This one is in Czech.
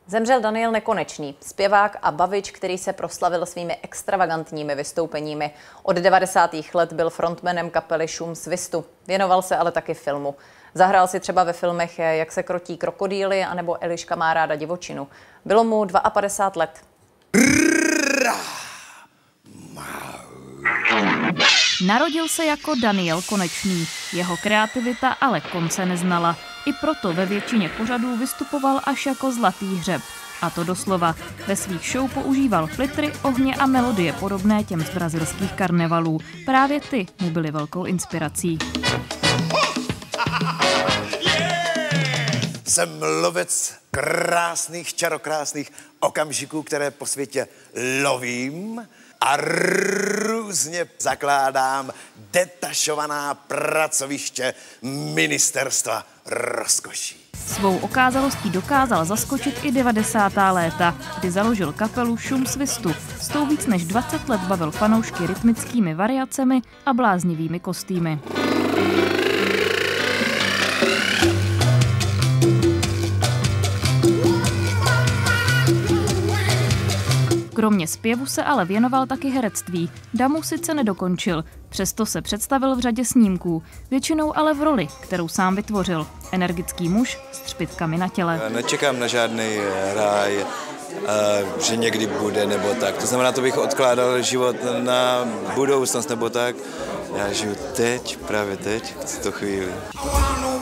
Zemřel Daniel Nekonečný, zpěvák a bavič, který se proslavil svými extravagantními vystoupeními. Od 90. let byl frontmanem kapely Šum Svistu. Věnoval se ale taky filmu. Zahrál si třeba ve filmech Jak se krotí krokodýly anebo Eliška má ráda divočinu. Bylo mu 52 let. Narodil se jako Daniel Konečný. Jeho kreativita ale konce neznala. I proto ve většině pořadů vystupoval až jako zlatý hřeb. A to doslova. Ve svých show používal flitry, ohně a melodie podobné těm z brazilských karnevalů. Právě ty mu byly velkou inspirací. Jsem lovec krásných, čarokrásných okamžiků, které po světě lovím a různě zakládám detašovaná pracoviště Ministerstva rozkoší. Svou okázalostí dokázal zaskočit i 90. léta, kdy založil kapelu Šum Svistu. S tou víc než 20 let bavil fanoušky rytmickými variacemi a bláznivými kostýmy. Kromě zpěvu se ale věnoval taky herectví. Damu sice nedokončil, přesto se představil v řadě snímků, většinou ale v roli, kterou sám vytvořil. Energický muž s třpitkami na těle. Nečekám na žádný ráj, že někdy bude nebo tak. To znamená, to bych odkládal život na budoucnost nebo tak. Já žiju teď, právě teď, v této chvíli.